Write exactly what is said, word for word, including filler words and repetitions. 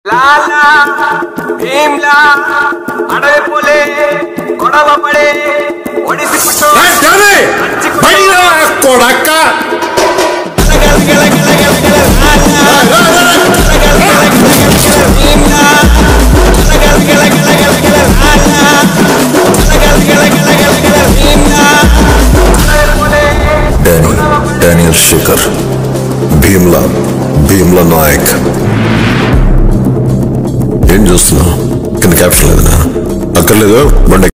లాలా భీమ్లా అడవి పోలే గొడవ పడే ఒడిసి పుట్టో కొడక్క Daniel Shikhar, Bheemla, Bheemla Nayak. ఏం చూస్తున్నావు కింద క్యాప్షన్ లేదనా అక్కర్లేదు బండి